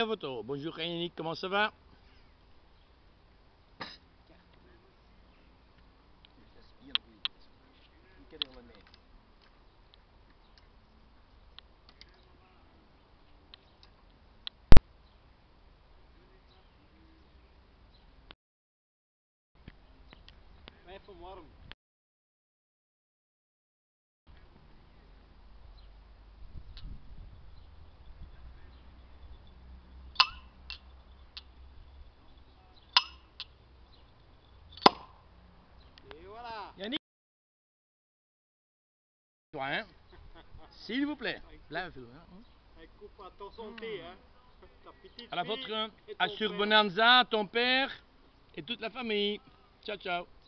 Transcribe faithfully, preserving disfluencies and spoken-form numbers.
La photo. Bonjour Yannick, comment ça va? Even warm. Et voilà. Yannick, toi, hein? S'il vous plaît. Blijf doen, hein? Hij coupe à ton santé, hein. Ta petite À la fille vôtre, et à ton sur père. Bonanza, ton père et toute la famille. Ciao, ciao.